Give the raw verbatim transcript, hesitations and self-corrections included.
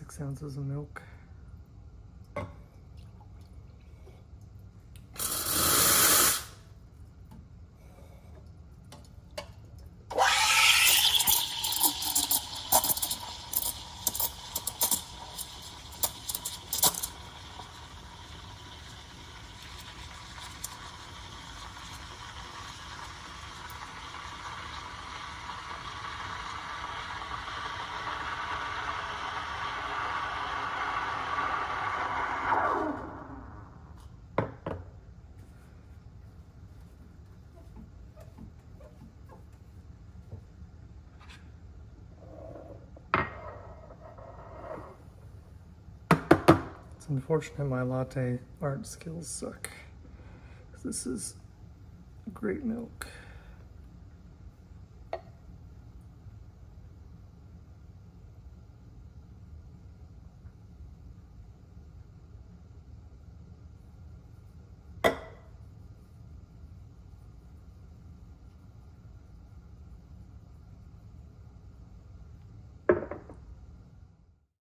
six ounces of milk. It's unfortunate my latte art skills suck. This is great milk.